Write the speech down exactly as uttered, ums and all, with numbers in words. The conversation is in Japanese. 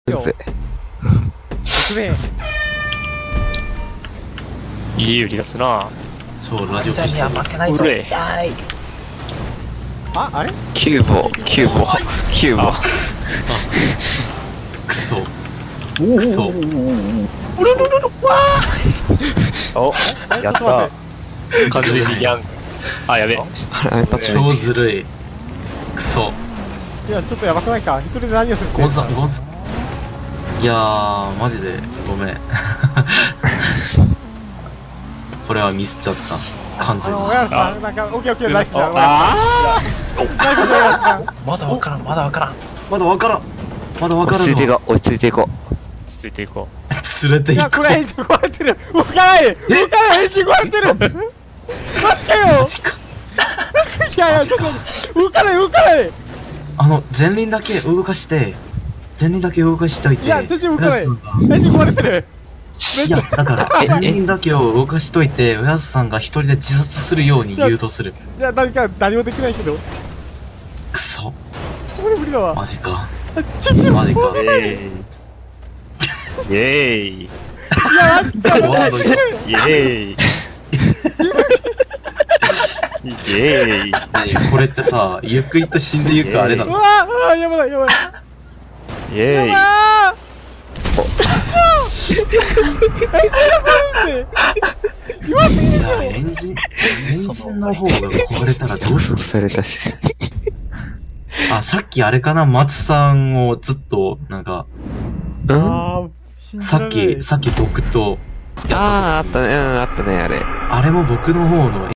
うぜ。 ごめん。 いい売り出すな。 そう、ラジオじゃ消してには負けないぞ。 うれ痛い。 あ、あれキューボ、キューボ、キューボ。 クソ。クソ。 お、やったー。 完全にヤン。あ、やべ。 あれ、パッチ超ずるい。クソ。 いや、ちょっとやばくないか。一人で何をするゴンさん、ゴンさん。いやー、マジで、ごめん。これはミスっちゃった。完あの、 全に。 親さん、なんか、オッケーオッケー、ナイスじゃん。 あナイスじゃん、親さん。 まだわからん、まだわからん。 まだわからん。まだわからんの。 落ち着いていこう、落ち着いていこついていこ連れていや、 行ここれエンジン壊れてる。動かない動かないエンジン壊れてる待ってう。 よマジか。 いやいや、ちょっと待って、動かない動かないあの、前輪だけ動かして、前輪だけ動かしといて。 いや、全然動かないエウヤスさんがンジン壊れてるいや、だから、前輪だけを動かしといて、ウヤスさんが一人で自殺するように誘導する。 いや、何か、何もできないけど。 クソ。 これ無理だわ。 マジか。 ちょっとマジか。 う。イェーイ。イェーイ。 いや、待って、 ワードよ。 イェーイ。イェーイ。 何これってさ、ゆっくりと死んでゆくあれなの。 うわあ、やばい、やばい。 イェーイ。 やばーエンジンが壊れるって弱すぎいるよや、エンジン、エンジンの方が壊れたらどうすう。 るされたし。 あ、さっきあれかな、松さんをずっと、なんか、 うんあー信じらさっれないき、さっき僕と、 ああ、あったね、うん、あったね、あれ。 あれも僕の方の